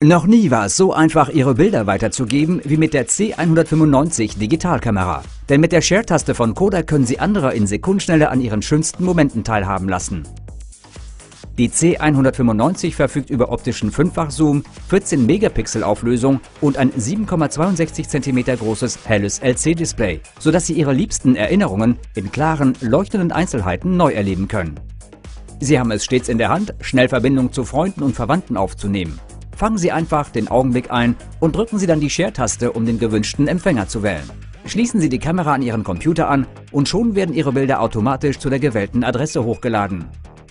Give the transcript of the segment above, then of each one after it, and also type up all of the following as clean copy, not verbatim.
Noch nie war es so einfach, Ihre Bilder weiterzugeben wie mit der C195 Digitalkamera. Denn mit der Share-Taste von Kodak können Sie andere in Sekundenschnelle an ihren schönsten Momenten teilhaben lassen. Die C195 verfügt über optischen 5-fach-Zoom, 14 Megapixel Auflösung und ein 7,62 cm großes helles LC-Display, sodass Sie Ihre liebsten Erinnerungen in klaren, leuchtenden Einzelheiten neu erleben können. Sie haben es stets in der Hand, schnell Verbindung zu Freunden und Verwandten aufzunehmen. Fangen Sie einfach den Augenblick ein und drücken Sie dann die Share-Taste, um den gewünschten Empfänger zu wählen. Schließen Sie die Kamera an Ihren Computer an und schon werden Ihre Bilder automatisch zu der gewählten Adresse hochgeladen.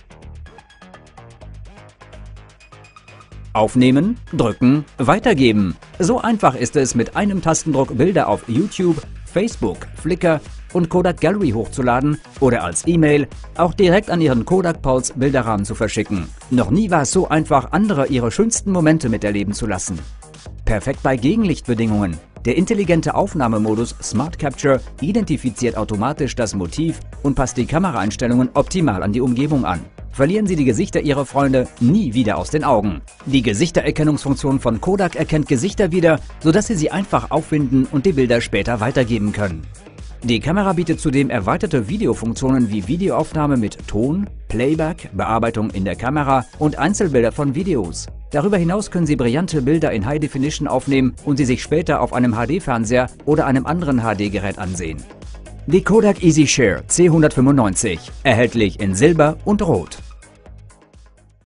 Aufnehmen, drücken, weitergeben. So einfach ist es, mit einem Tastendruck Bilder auf YouTube, Facebook, Flickr und Kodak Gallery hochzuladen oder als E-Mail auch direkt an Ihren Kodak Pulse Bilderrahmen zu verschicken. Noch nie war es so einfach, andere ihre schönsten Momente miterleben zu lassen. Perfekt bei Gegenlichtbedingungen. Der intelligente Aufnahmemodus Smart Capture identifiziert automatisch das Motiv und passt die Kameraeinstellungen optimal an die Umgebung an. Verlieren Sie die Gesichter Ihrer Freunde nie wieder aus den Augen. Die Gesichtererkennungsfunktion von Kodak erkennt Gesichter wieder, sodass Sie sie einfach auffinden und die Bilder später weitergeben können. Die Kamera bietet zudem erweiterte Videofunktionen wie Videoaufnahme mit Ton, Playback, Bearbeitung in der Kamera und Einzelbilder von Videos. Darüber hinaus können Sie brillante Bilder in High Definition aufnehmen und sie sich später auf einem HD-Fernseher oder einem anderen HD-Gerät ansehen. Die Kodak EasyShare C195, erhältlich in Silber und Rot.